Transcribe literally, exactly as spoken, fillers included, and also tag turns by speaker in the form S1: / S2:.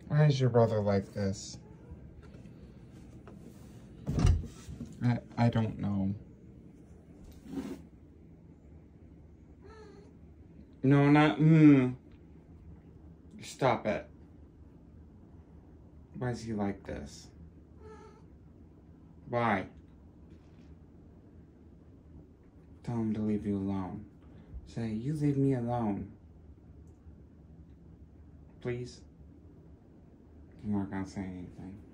S1: Why is your brother like this? I, I don't know. No, not, mm. Stop it. Why is he like this? Why? Tell him to leave you alone. Say, you leave me alone. Please? You're not gonna say anything.